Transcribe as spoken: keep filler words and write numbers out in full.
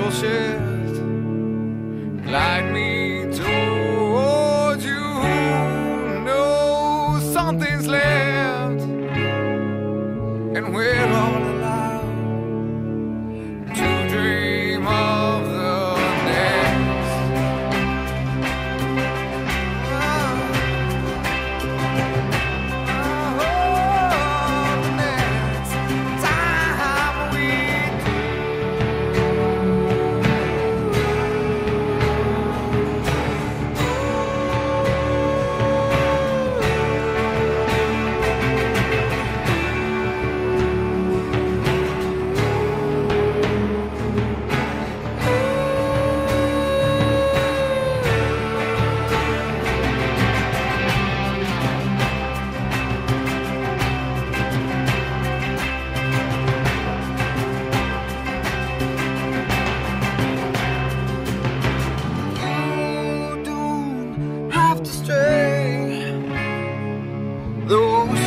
bullshit. Glide me towards you. Know something's left, and we're all allowed to dream of the next. Oh, the next time we you don't have to stray. Those